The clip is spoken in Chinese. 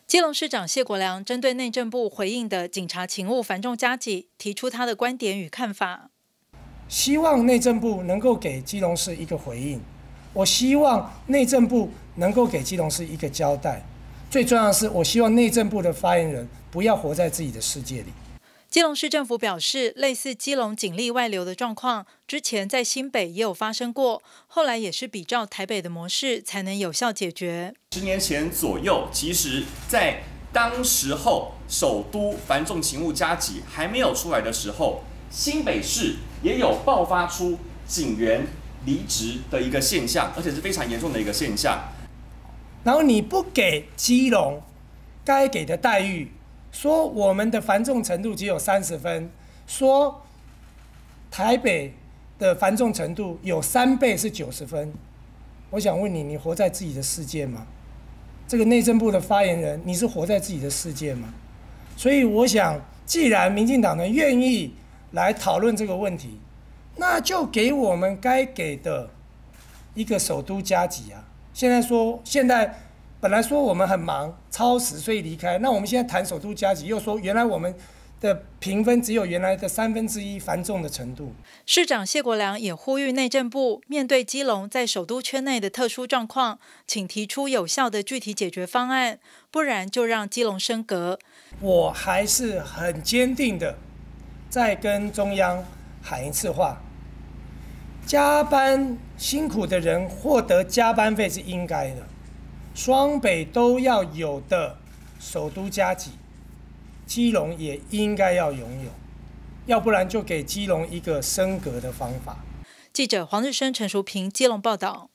基隆市长谢国良针对内政部回应的警察勤务繁重加急，提出他的观点与看法。 希望内政部能够给基隆市一个回应，我希望内政部能够给基隆市一个交代。最重要的是，我希望内政部的发言人不要活在自己的世界里。 基隆市政府表示，类似基隆警力外流的状况，之前在新北也有发生过，后来也是比照台北的模式，才能有效解决。 10年前左右，其实在当时候首都繁重勤务加急还没有出来的时候，新北市也有爆发出警员离职的一个现象，而且是非常严重的一个现象。 然后你不给基隆该给的待遇，说我们的繁重程度只有30分，说台北的繁重程度有3倍是90分。我想问你，你活在自己的世界吗？这个内政部的发言人，你是活在自己的世界吗？所以我想，既然民进党人愿意来讨论这个问题，那就给我们该给的一个首都加急啊！现在本来说我们很忙超时所以离开，那我们现在谈首都加急，又说原来我们的评分只有原来的1/3繁重的程度。 市长谢国良也呼吁内政部面对基隆在首都圈内的特殊状况，请提出有效的具体解决方案，不然就让基隆升格。 我还是很坚定的再跟中央喊一次话，加班辛苦的人获得加班费是应该的，双北都要有的首都加急，基隆也应该要拥有，要不然就给基隆一个升格的方法。 记者黄日升、陈淑平基隆报道。